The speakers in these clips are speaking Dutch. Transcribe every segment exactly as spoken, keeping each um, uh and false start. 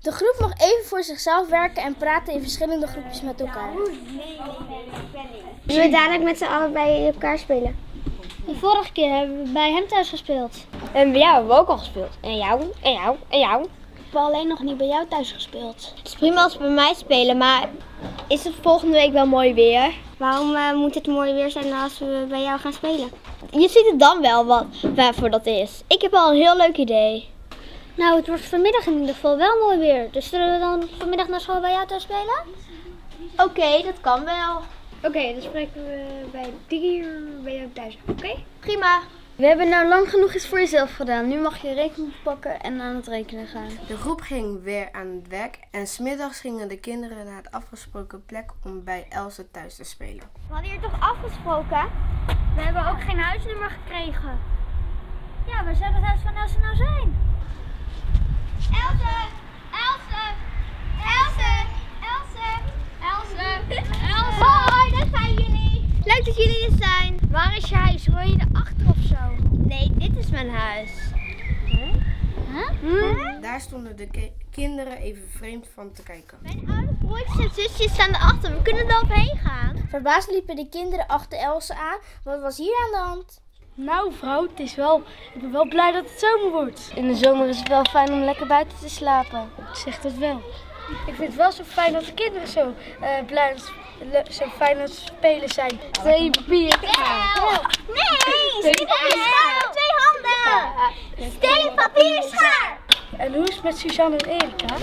De groep mag even voor zichzelf werken en praten in verschillende groepjes met elkaar. Zullen we dadelijk met z'n allen bij elkaar spelen? De vorige keer hebben we bij hem thuis gespeeld. En bij jou hebben we ook al gespeeld. En jou, en jou, en jou. We hebben alleen nog niet bij jou thuis gespeeld. Het is prima als we bij mij spelen, maar is het volgende week wel mooi weer? Waarom uh, moet het mooi weer zijn als we bij jou gaan spelen? Je ziet het dan wel wat, waarvoor dat is. Ik heb al een heel leuk idee. Nou, het wordt vanmiddag in ieder geval wel mooi weer. Dus zullen we dan vanmiddag naar school bij jou thuis spelen? Oké, okay, dat kan wel. Oké, okay, dan spreken we bij drie uur bij jou thuis. Oké? Okay? Prima. We hebben nou lang genoeg iets voor jezelf gedaan. Nu mag je rekening pakken en aan het rekenen gaan. De groep ging weer aan het werk en 's middags gingen de kinderen naar het afgesproken plek om bij Else thuis te spelen. We hadden hier toch afgesproken? We hebben ook geen huisnummer gekregen. Ja, waar zou het huis van Else nou zijn? Else! Else! Else! Else! Else! Else! Hoi, daar zijn jullie! Leuk dat jullie er zijn. Waar is je huis? Woon je erachter of zo? Nee, dit is mijn huis. Huh? Huh? Huh? Daar stonden de ki kinderen even vreemd van te kijken. Mijn oude broertjes en zusjes staan erachter. We kunnen er overheen gaan. Verbaasd liepen de kinderen achter Else aan. Wat was hier aan de hand? Nou vrouw, het is wel, ik ben wel blij dat het zomer wordt. In de zomer is het wel fijn om lekker buiten te slapen. Ik zeg dat wel. Ik vind het wel zo fijn dat de kinderen zo uh, blij en zo fijn aan het spelen zijn. Twee bier. Nee, steen, schaar, twee handen. Steen, papier, schaar. En hoe is het met Suzanne en Erika?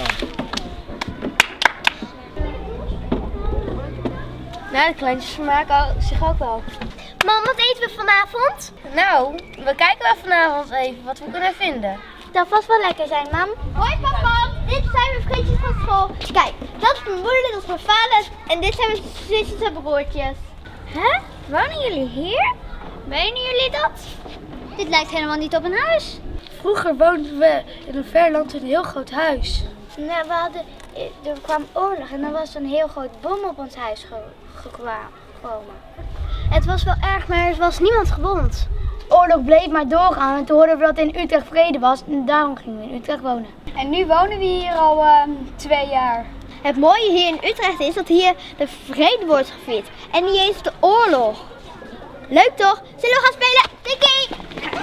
Nou, de kleintjes vermaken zich ook wel. Mam, wat eten we vanavond? Nou, we kijken wel vanavond even wat we kunnen vinden. Dat vast wel lekker zijn, mam. Hoi papa, dit zijn mijn vriendjes van school. Kijk, dat is mijn moeder, dat is mijn vader en dit zijn mijn zusjes en broertjes. Hè? Wonen jullie hier? Menen jullie dat? Dit lijkt helemaal niet op een huis. Vroeger woonden we in een verland in een heel groot huis. Nou, we hadden, er kwam oorlog en er was een heel groot bom op ons huis gekomen. Het was wel erg, maar er was niemand gewond. De oorlog bleef maar doorgaan en toen hoorden we dat in Utrecht vrede was en daarom gingen we in Utrecht wonen. En nu wonen we hier al uh, twee jaar. Het mooie hier in Utrecht is dat hier de vrede wordt gevierd en niet eens de oorlog. Leuk toch? Zullen we gaan spelen? Tikkie!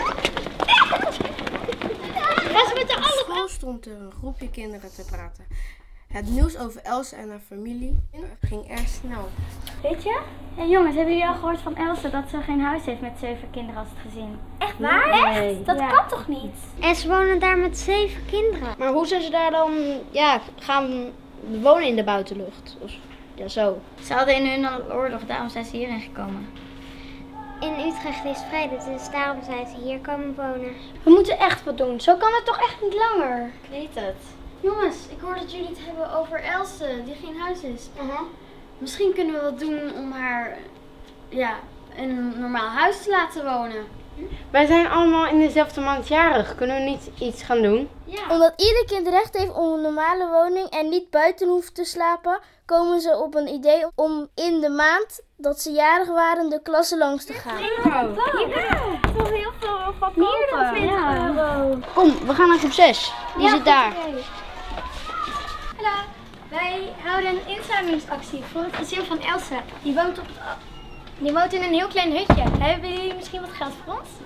Op school stond er een groepje kinderen te praten. Het nieuws over Else en haar familie ging erg snel. Weet je? Hey jongens, hebben jullie al gehoord van Else dat ze geen huis heeft met zeven kinderen als het gezin? Echt waar? Nee. Echt? Dat Ja. kan toch niet? En ze wonen daar met zeven kinderen. Maar hoe zijn ze daar dan ja, gaan wonen in de buitenlucht? Of, ja, zo. Ze hadden in hun oorlog, daarom zijn ze hierin gekomen. In Utrecht is vrede, dus daarom zijn ze hier komen wonen. We moeten echt wat doen. Zo kan het toch echt niet langer? Ik weet het. Jongens, ik hoor dat jullie het hebben over Else, die geen huis is. Uh-huh. Misschien kunnen we wat doen om haar ja, in een normaal huis te laten wonen. Wij zijn allemaal in dezelfde maand jarig. Kunnen we niet iets gaan doen? Ja. Omdat ieder kind recht heeft op een normale woning en niet buiten hoeft te slapen, komen ze op een idee om in de maand dat ze jarig waren de klasse langs te gaan. Ja, toch heel veel van meer dan twintig euro. Kom, we gaan naar groep zes. Die zit daar. Hallo, wij houden een inzamelingsactie voor het gezin van Else. Die woont, op het, die woont in een heel klein hutje. Hebben jullie misschien wat geld voor ons?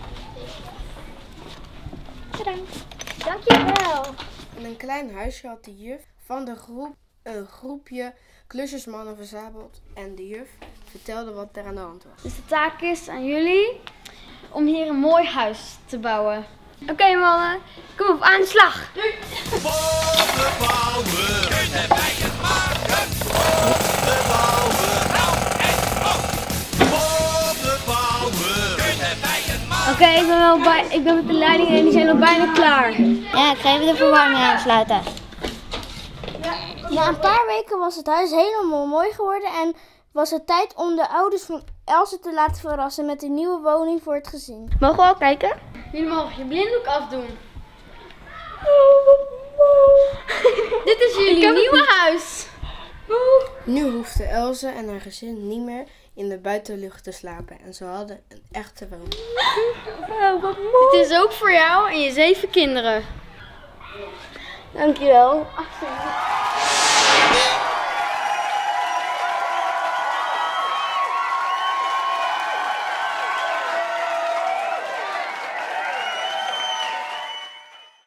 Bedankt. Dankjewel. In een klein huisje had de juf van de groep een groepje klusjesmannen verzameld en de juf vertelde wat er aan de hand was. Dus de taak is aan jullie om hier een mooi huis te bouwen. Oké okay, mannen, kom op, aan de slag! Oké, okay, ik ben wel bij, ik ben met de leidingen en die zijn al bijna klaar. Ja, ik ga even de verwarming aansluiten. Na een paar weken was het huis helemaal mooi geworden en was het tijd om de ouders van Else te laten verrassen met een nieuwe woning voor het gezin. Mogen we al kijken? Jullie mogen je blinddoek afdoen. Dit is jullie nieuwe huis. Nu hoefde Else en haar gezin niet meer in de buitenlucht te slapen en ze hadden een echte woning. Dit is ook voor jou en je zeven kinderen. Dankjewel. Alsjeblieft.